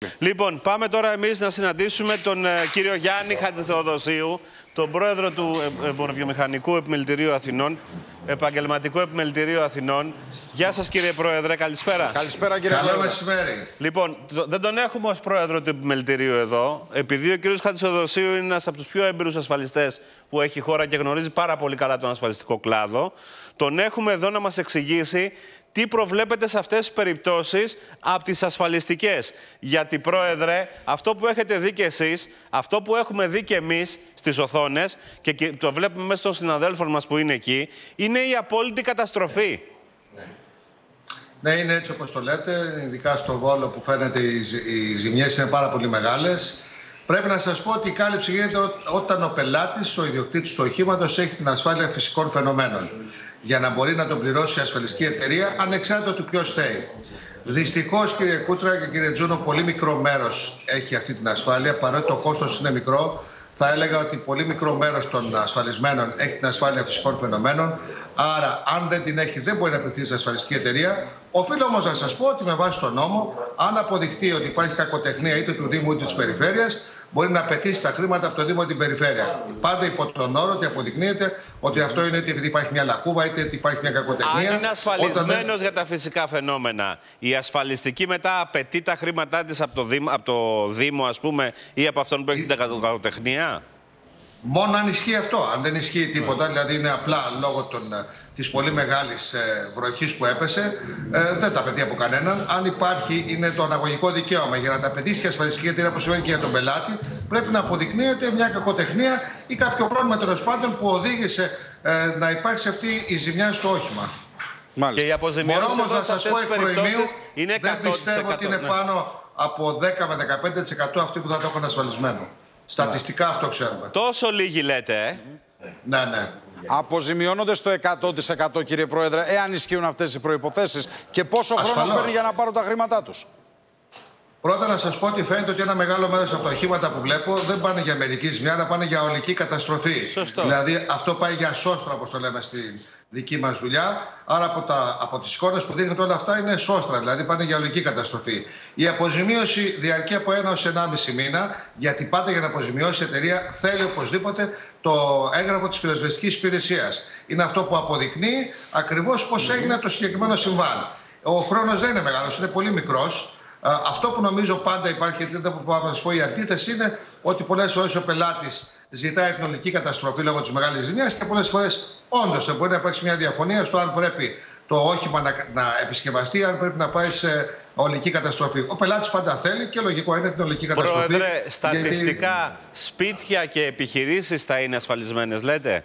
Λοιπόν, πάμε τώρα εμείς να συναντήσουμε τον κύριο Γιάννη Χατζηθεοδοσίου, τον πρόεδρο του Εμποροβιομηχανικού Επιμελητηρίου Αθηνών, Επαγγελματικού Επιμελητηρίου Αθηνών. Γεια σας κύριε Πρόεδρε, καλησπέρα. Καλησπέρα κύριε Πρόεδρε. Καλό μεσημέρι. Λοιπόν, δεν τον έχουμε ως πρόεδρο του Επιμελητηρίου εδώ, επειδή ο κύριος Χατζηθεοδοσίου είναι ένας από τους πιο έμπειρους ασφαλιστές που έχει η χώρα και γνωρίζει πάρα πολύ καλά τον ασφαλιστικό κλάδο. Τον έχουμε εδώ να μας εξηγήσει τι προβλέπετε σε αυτές τις περιπτώσεις από τις ασφαλιστικές. Γιατί, Πρόεδρε, αυτό που έχετε δει και εσείς, αυτό που έχουμε δει και εμείς στις οθόνες και το βλέπουμε μέσα των συναδέλφων μας που είναι εκεί, είναι η απόλυτη καταστροφή. Ναι, είναι έτσι όπως το λέτε, ειδικά στο Βόλο που φαίνεται οι ζημιές είναι πάρα πολύ μεγάλες. Πρέπει να σας πω ότι η κάλυψη γίνεται όταν ο πελάτης, ο ιδιοκτήτης του οχήματος, έχει την ασφάλεια φυσικών φαινομένων, για να μπορεί να τον πληρώσει η ασφαλιστική εταιρεία ανεξάρτητα του ποιος θέλει. Δυστυχώς, κύριε Κούτρα και κύριε Τζούνο, πολύ μικρό μέρος έχει αυτή την ασφάλεια, παρότι το κόστος είναι μικρό. Θα έλεγα ότι πολύ μικρό μέρος των ασφαλισμένων έχει την ασφάλεια φυσικών φαινομένων. Άρα, αν δεν την έχει, δεν μπορεί να πληθεί στην ασφαλιστική εταιρεία. Οφείλω όμως να σας πω ότι με βάση τον νόμο, αν αποδειχτεί ότι υπάρχει κακοτεχνία είτε του Δήμου είτε της Περιφέρειας, μπορεί να απαιτήσει τα χρήματα από το Δήμο την Περιφέρεια. Πάντα υπό τον όρο ότι αποδεικνύεται ότι αυτό είναι είτε επειδή υπάρχει μια λακκούβα είτε ότι υπάρχει μια κακοτεχνία. Αν είναι ασφαλισμένος για τα φυσικά φαινόμενα, η ασφαλιστική μετά απαιτεί τα χρήματά της από το Δήμο, ας πούμε, ή από αυτόν που έχει την κακοτεχνία. Μόνο αν ισχύει αυτό. Αν δεν ισχύει τίποτα, δηλαδή είναι απλά λόγω της πολύ μεγάλης βροχής που έπεσε, δεν τα απαιτεί από κανέναν. Αν υπάρχει, είναι το αναγωγικό δικαίωμα. Για να τα απαιτήσει και η ασφαλιστική εταιρεία, που σημαίνει και για τον πελάτη, πρέπει να αποδεικνύεται μια κακοτεχνία ή κάποιο πρόβλημα τέλος πάντων που οδήγησε να υπάρξει αυτή η ζημιά στο όχημα. Μάλιστα. Και η αποζημιώση εδώ σε αυτές τις περιπτώσεις είναι 100%. Δεν πιστεύω ότι είναι πάνω από 10 με 15% αυτοί που θα το έχουν ασφαλισμένο. Στατιστικά αυτό ξέρουμε. Τόσο λίγοι λέτε, Ναι, ναι. Αποζημιώνονται στο 100% κύριε Πρόεδρε, εάν ισχύουν αυτές οι προϋποθέσεις, και πόσο χρόνο παίρνει για να πάρουν τα χρήματά τους? Πρώτα να σας πω ότι φαίνεται ότι ένα μεγάλο μέρος από τα οχήματα που βλέπω δεν πάνε για μερική ζημιά, αλλά πάνε για ολική καταστροφή. Σωστό. Δηλαδή αυτό πάει για σώστρα, όπως το λέμε στη δική μας δουλειά. Άρα από τις εικόνες που δείχνουν όλα αυτά είναι σώστρα, δηλαδή πάνε για ολική καταστροφή. Η αποζημίωση διαρκεί από 1 έως 1,5 μήνα, γιατί πάντα για να αποζημιώσει η εταιρεία θέλει οπωσδήποτε το έγγραφο της πυροσβεστικής υπηρεσίας. Είναι αυτό που αποδεικνύει ακριβώς πώς έγινε το συγκεκριμένο συμβάν. Ο χρόνος δεν είναι μεγάλος, είναι πολύ μικρός. Αυτό που νομίζω πάντα υπάρχει, γιατί δεν φοβάμαι να σας πω, η αντίθεση είναι ότι πολλές φορές ο πελάτης ζητάει την ολική καταστροφή λόγω της μεγάλης ζημιάς και πολλές φορές όντως μπορεί να υπάρξει μια διαφωνία στο αν πρέπει το όχημα να επισκευαστεί, αν πρέπει να πάει σε ολική καταστροφή. Ο πελάτης πάντα θέλει και λογικό είναι την ολική καταστροφή. Πρόεδρε, στατιστικά σπίτια και επιχειρήσεις θα είναι ασφαλισμένες, λέτε?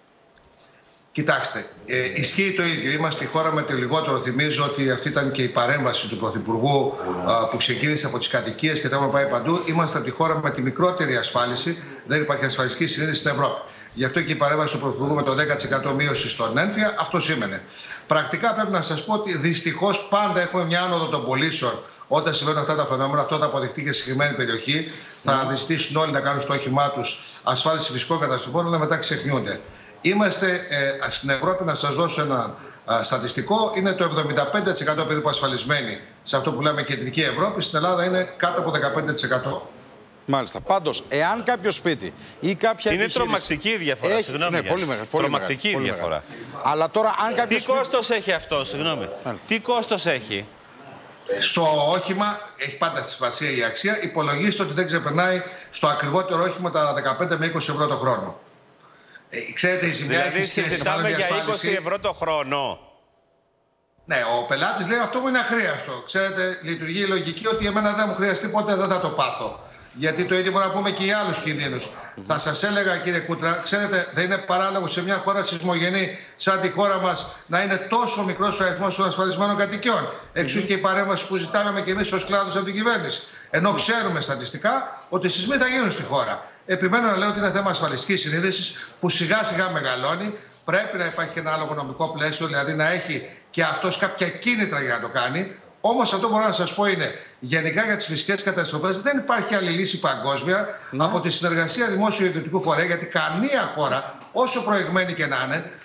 Κοιτάξτε, ισχύει το ίδιο. Είμαστε η χώρα με το λιγότερο. Θυμίζω ότι αυτή ήταν και η παρέμβαση του Πρωθυπουργού που ξεκίνησε από τις κατοικίες και θα πάει παντού. Είμαστε τη χώρα με τη μικρότερη ασφάλιση. Δεν υπάρχει ασφαλιστική συνείδηση στην Ευρώπη. Γι' αυτό και η παρέμβαση του Πρωθυπουργού με το 10% μείωση στον έμφυα, αυτό σήμαινε. Πρακτικά πρέπει να σας πω ότι δυστυχώς πάντα έχουμε μια άνοδο των πωλήσεων όταν συμβαίνουν αυτά τα φαινόμενα. Αυτό θα αποδειχτεί και στη συγκεκριμένη περιοχή. Θα ζητήσουν όλοι να κάνουν στο όχημά τους ασφάλιση φυσικών καταστροφών, αλλά μετά ξεχνιούνται. Είμαστε στην Ευρώπη, να σας δώσω ένα στατιστικό, είναι το 75% περίπου ασφαλισμένοι σε αυτό που λέμε κεντρική Ευρώπη. Στην Ελλάδα είναι κάτω από 15%. Μάλιστα. Πάντως, εάν κάποιο σπίτι ή κάποια είναι επιχείρηση... τρομακτική η διαφορά, συγγνώμη. Ναι, πολύ μεγάλη. Τρομακτική η διαφορά. Αλλά τώρα, αν κάποιο τι κόστος έχει αυτό, συγγνώμη? Τι κόστος έχει? Στο όχημα έχει πάντα στη σημασία η αξία. Υπολογίστε ότι δεν ξεπερνάει στο ακριβότερο όχημα τα 15 με 20 ευρώ το χρόνο. Ξέρετε, η ζημιά δηλαδή συζητάμε για 20 ευρώ το χρόνο. Ναι, ο πελάτης λέει αυτό μου είναι αχρίαστο. Ξέρετε, λειτουργεί η λογική ότι εμένα δεν μου χρειαστεί, ποτέ δεν θα το πάθω. Γιατί το ίδιο μπορούμε να πούμε και για άλλους κινδύνους. Θα σας έλεγα, κύριε Κούτρα, ξέρετε, δεν είναι παράλογο σε μια χώρα σεισμογενή σαν τη χώρα μας να είναι τόσο μικρός ο αριθμός των ασφαλισμένων κατοικιών. Εξού και η παρέμβαση που ζητάγαμε και εμείς ως κλάδος από την κυβέρνηση. Ενώ ξέρουμε στατιστικά ότι οι σεισμοί θα γίνουν στη χώρα. Επιμένω να λέω ότι είναι θέμα ασφαλιστικής συνείδησης που σιγά σιγά μεγαλώνει. Πρέπει να υπάρχει και ένα άλλο νομικό πλαίσιο, δηλαδή να έχει και αυτός κάποια κίνητρα για να το κάνει. Όμως αυτό μπορώ να σας πω είναι, γενικά για τις φυσικές καταστροφές δεν υπάρχει άλλη λύση παγκόσμια από τη συνεργασία δημόσιο-ιδιωτικού φορέα, γιατί καμία χώρα, όσο προηγμένη και να είναι,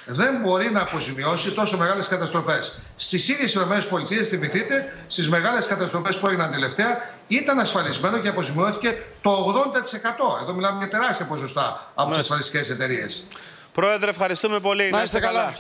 δεν μπορεί να αποζημιώσει τόσο μεγάλες καταστροφές. Στις ίδιες ΗΠΑ, θυμηθείτε, στις μεγάλες καταστροφές που έγιναν τελευταία, ήταν ασφαλισμένο και αποζημιώθηκε το 80%. Εδώ μιλάμε για τεράστια ποσοστά από τις ασφαλιστικές εταιρείες. Πρόεδρε, ευχαριστούμε πολύ. Να είστε καλά.